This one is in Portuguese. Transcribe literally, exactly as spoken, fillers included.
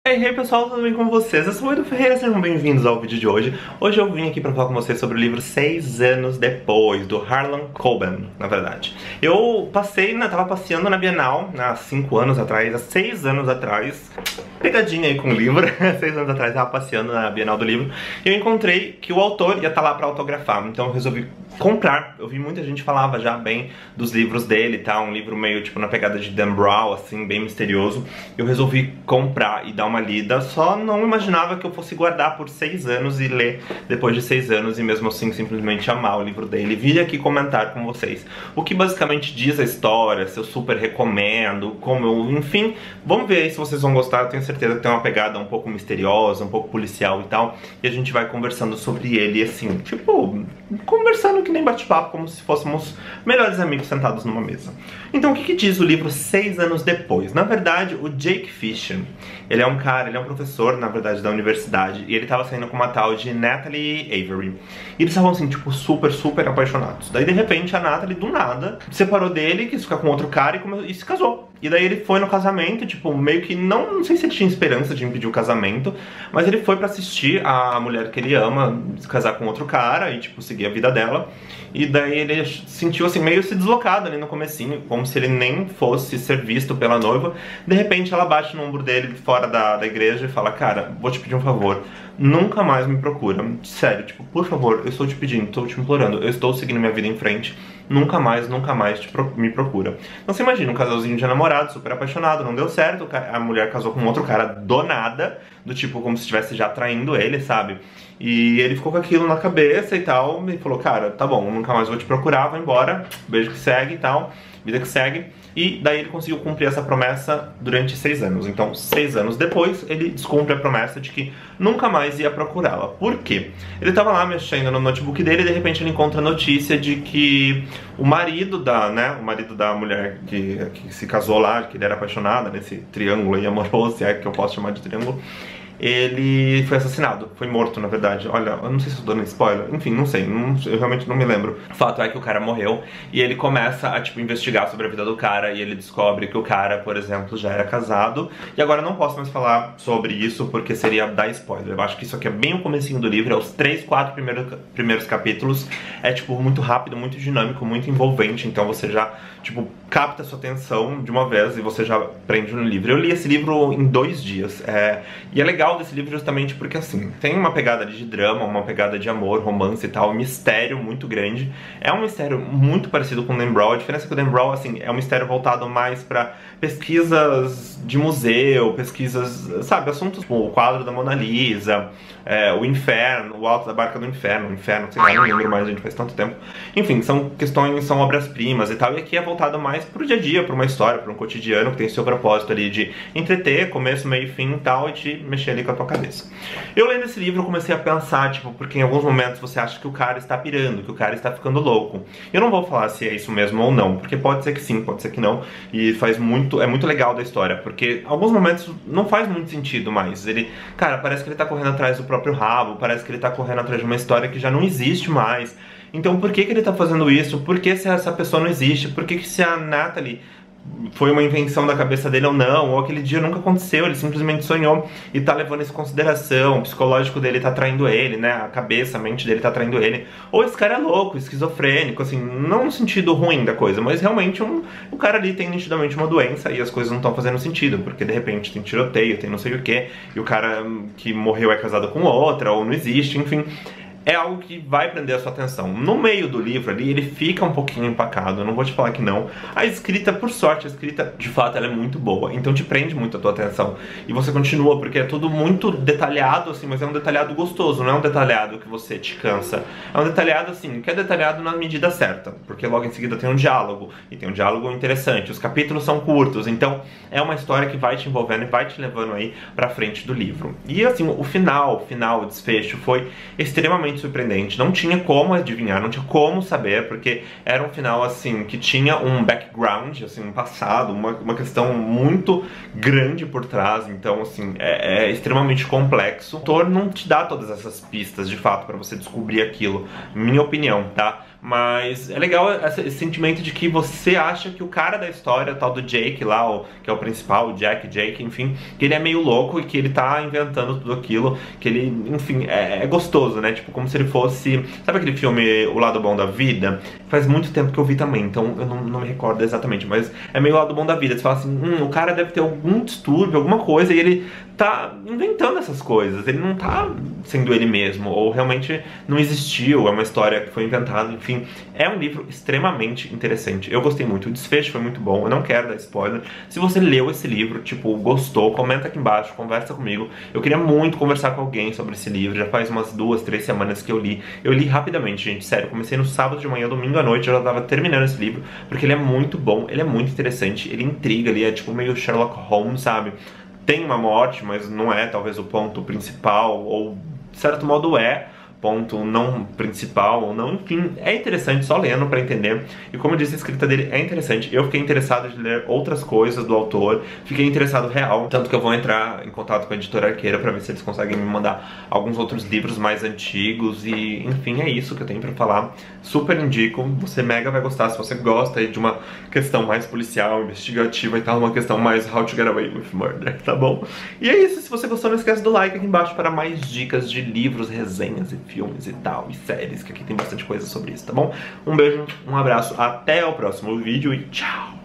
E aí pessoal, tudo bem com vocês? Eu sou o Edu Ferreira, sejam bem-vindos ao vídeo de hoje. Hoje eu vim aqui pra falar com vocês sobre o livro Seis Anos Depois, do Harlan Coben, na verdade. Eu passei, né, tava passeando na Bienal há cinco anos atrás, há seis anos atrás, pegadinha aí com o livro, seis anos atrás eu tava passeando na Bienal do livro, e eu encontrei que o autor ia estar lá pra autografar, então eu resolvi comprar. Eu vi muita gente falava já bem dos livros dele, tá? Um livro meio tipo na pegada de Dan Brown, assim, bem misterioso. Eu resolvi comprar e dar uma lida, só não imaginava que eu fosse guardar por seis anos e ler depois de seis anos e mesmo assim simplesmente amar o livro dele. Vim aqui comentar com vocês o que basicamente diz a história, se eu super recomendo, como eu, enfim, vamos ver aí se vocês vão gostar. Eu tenho certeza que tem uma pegada um pouco misteriosa, um pouco policial e tal, e a gente vai conversando sobre ele assim, tipo, conversando que nem bate-papo, como se fôssemos melhores amigos sentados numa mesa. Então o que, que diz o livro Seis Anos Depois? Na verdade, o Jake Fisher, ele é um cara, ele é um professor, na verdade, da universidade, e ele tava saindo com uma tal de Natalie Avery. E eles estavam assim, tipo, super, super apaixonados. Daí, de repente, a Natalie, do nada, separou dele, quis ficar com outro cara e, come... e se casou. E daí ele foi no casamento, tipo, meio que, não, não sei se ele tinha esperança de impedir o casamento, mas ele foi pra assistir a mulher que ele ama se casar com outro cara e, tipo, seguir a vida dela. E daí ele sentiu, assim, meio se deslocado ali no comecinho, como se ele nem fosse ser visto pela noiva. De repente ela bate no ombro dele fora da, da igreja e fala: cara, vou te pedir um favor, nunca mais me procura. Sério, tipo, por favor, eu estou te pedindo, estou te implorando, eu estou seguindo minha vida em frente. Nunca mais, nunca mais te pro, me procura. Então você imagina, um casalzinho de namorado, super apaixonado, não deu certo, a mulher casou com outro cara do nada, do tipo, como se estivesse já traindo ele, sabe? E ele ficou com aquilo na cabeça e tal, e falou: cara, tá bom, nunca mais vou te procurar, vou embora, beijo que segue e tal, vida que segue. E daí ele conseguiu cumprir essa promessa durante seis anos. Então, seis anos depois, ele descumpre a promessa de que nunca mais ia procurá-la. Por quê? Ele tava lá mexendo no notebook dele e de repente ele encontra a notícia de que o marido da, né, o marido da mulher que, que se casou lá, que ele era apaixonado nesse triângulo aí amoroso, se é que eu posso chamar de triângulo, ele foi assassinado, foi morto, na verdade. Olha, eu não sei se eu tô dando spoiler, enfim, não sei, não, eu realmente não me lembro. O fato é que o cara morreu e ele começa a, tipo, investigar sobre a vida do cara e ele descobre que o cara, por exemplo, já era casado. E agora eu não posso mais falar sobre isso porque seria dar spoiler. Eu acho que isso aqui é bem o comecinho do livro, é os três, quatro primeiros, primeiros capítulos. É, tipo, muito rápido, muito dinâmico, muito envolvente, então você já, tipo, capta a sua atenção de uma vez e você já prende no livro. Eu li esse livro em dois dias, é, e é legal desse livro justamente porque, assim, tem uma pegada de drama, uma pegada de amor, romance e tal, um mistério muito grande. É um mistério muito parecido com o Dan Brown. A diferença é que o Dan Brown, assim, é um mistério voltado mais pra pesquisas de museu, pesquisas, sabe, assuntos como o quadro da Mona Lisa, é, o inferno, o alto da barca do inferno, o inferno, sei lá, não lembro mais, a gente faz tanto tempo. Enfim, são questões, são obras-primas e tal, e aqui é voltado mais pro dia a dia, pra uma história, pra um cotidiano que tem seu propósito ali de entreter, começo, meio e fim e tal, e te mexer ali com a tua cabeça. Eu lendo esse livro eu comecei a pensar, tipo, porque em alguns momentos você acha que o cara está pirando, que o cara está ficando louco. Eu não vou falar se é isso mesmo ou não, porque pode ser que sim, pode ser que não, e faz muito, é muito legal da história, porque em alguns momentos não faz muito sentido mais. Ele, cara, parece que ele tá correndo atrás do próprio rabo, parece que ele tá correndo atrás de uma história que já não existe mais. Então por que que ele tá fazendo isso? Por que se essa pessoa não existe? Por que que se a Natalie foi uma invenção da cabeça dele ou não, ou aquele dia nunca aconteceu, ele simplesmente sonhou e tá levando isso em consideração, o psicológico dele tá traindo ele, né, a cabeça, a mente dele tá traindo ele, ou esse cara é louco, esquizofrênico, assim, não no sentido ruim da coisa, mas realmente um, o cara ali tem nitidamente uma doença e as coisas não estão fazendo sentido, porque de repente tem tiroteio, tem não sei o que, e o cara que morreu é casado com outra, ou não existe, enfim. É algo que vai prender a sua atenção. No meio do livro ali, ele fica um pouquinho empacado, eu não vou te falar que não. A escrita, por sorte, a escrita, de fato, ela é muito boa, então te prende muito a tua atenção. E você continua, porque é tudo muito detalhado, assim, mas é um detalhado gostoso, não é um detalhado que você te cansa. É um detalhado, assim, que é detalhado na medida certa, porque logo em seguida tem um diálogo, e tem um diálogo interessante, os capítulos são curtos, então é uma história que vai te envolvendo e vai te levando aí pra frente do livro. E, assim, o final, o final, o desfecho foi extremamente surpreendente, não tinha como adivinhar, não tinha como saber, porque era um final, assim, que tinha um background, assim, um passado, uma, uma questão muito grande por trás, então, assim, é, é extremamente complexo. O autor não te dá todas essas pistas, de fato, pra você descobrir aquilo, minha opinião, tá? Mas é legal esse, esse sentimento de que você acha que o cara da história, o tal do Jake lá, o, que é o principal, o Jack, Jake, enfim, que ele é meio louco e que ele tá inventando tudo aquilo, que ele, enfim, é, é gostoso, né? Tipo, como se ele fosse... Sabe aquele filme O Lado Bom da Vida? Faz muito tempo que eu vi também, então eu não, não me recordo exatamente, mas é meio O Lado Bom da Vida. Você fala assim, hum, o cara deve ter algum distúrbio, alguma coisa, e ele tá inventando essas coisas, ele não tá sendo ele mesmo, ou realmente não existiu, é uma história que foi inventada, enfim. É um livro extremamente interessante, eu gostei muito, o desfecho foi muito bom, eu não quero dar spoiler. Se você leu esse livro, tipo, gostou, comenta aqui embaixo, conversa comigo. Eu queria muito conversar com alguém sobre esse livro, já faz umas duas, três semanas que eu li. Eu li rapidamente, gente, sério, comecei no sábado de manhã, domingo à noite, eu já tava terminando esse livro, porque ele é muito bom, ele é muito interessante, ele intriga, ele é tipo meio Sherlock Holmes, sabe? Tem uma morte, mas não é talvez o ponto principal, ou de certo modo é ponto não principal ou não, enfim, é interessante só lendo pra entender. E como eu disse, a escrita dele é interessante. Eu fiquei interessado de ler outras coisas do autor, fiquei interessado real, tanto que eu vou entrar em contato com a editora Arqueira pra ver se eles conseguem me mandar alguns outros livros mais antigos. E enfim, é isso que eu tenho pra falar. Super indico, você mega vai gostar se você gosta aí de uma questão mais policial, investigativa e tal, uma questão mais How to Get Away with Murder, tá bom? E é isso, se você gostou, não esquece do like aqui embaixo para mais dicas de livros, resenhas e filmes e tal, e séries, que aqui tem bastante coisa sobre isso, tá bom? Um beijo, um abraço, até o próximo vídeo e tchau!